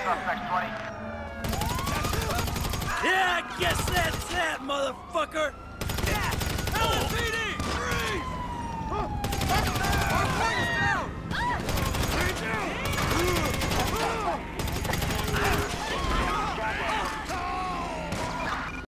Suspect 20. Yeah, I guess that's that, motherfucker!